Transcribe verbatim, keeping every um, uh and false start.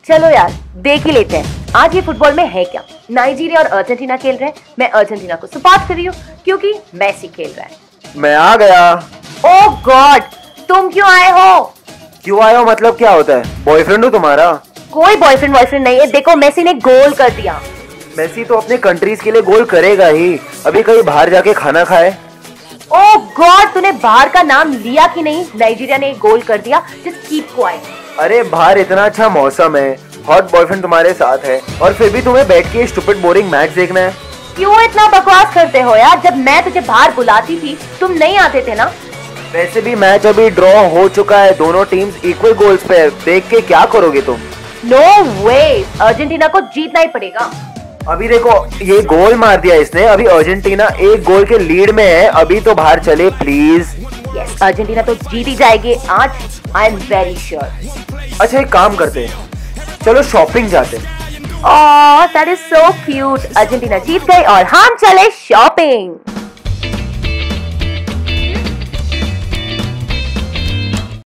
चलो यार देख ही लेते हैं आज ये फुटबॉल में है क्या। नाइजीरिया और अर्जेंटीना खेल रहे हैं। मैं अर्जेंटीना को सपोर्ट कर रही हूँ क्योंकि मेसी खेल रहा है। मैं आ गया। ओह गॉड, तुम क्यों आए हो? क्यों आए हो मतलब क्या होता है? बॉयफ्रेंड हो तुम्हारा? कोई बॉयफ्रेंड बॉयफ्रेंड नहीं है। देखो मेसी ने गोल कर दिया। मेसी तो अपने कंट्रीज के लिए गोल करेगा ही। अभी कहीं बाहर जाके खाना खाए। ओह गॉड, तूने बाहर का नाम लिया कि नहीं? नाइजीरिया ने एक गोल कर दिया। Just keep quiet. अरे बाहर इतना अच्छा मौसम है, हॉट बॉयफ्रेंड तुम्हारे साथ है और फिर भी तुम्हें बैठ के स्टूपिड बोरिंग मैच देखना है। क्यों इतना बकवास करते हो यार? जब मैं तुझे बाहर बुलाती थी तुम नहीं आते थे ना। वैसे भी मैच अभी ड्रॉ हो चुका है, दोनों टीम्स इक्वल गोल्स पे है। देख के क्या करोगे तुम? नो वे, अर्जेंटीना को जीतना ही पड़ेगा। अभी देखो ये गोल मार दिया इसने। अभी अर्जेंटीना एक गोल के लीड में है। अभी तो बाहर चले प्लीज। यस, अर्जेंटीना तो जीत ही जाएगी आज। I am very sure. अच्छा एक काम करते हैं, चलो शॉपिंग जाते हैं। Oh that is so cute. Argentina जीत गई और हम चले शॉपिंग।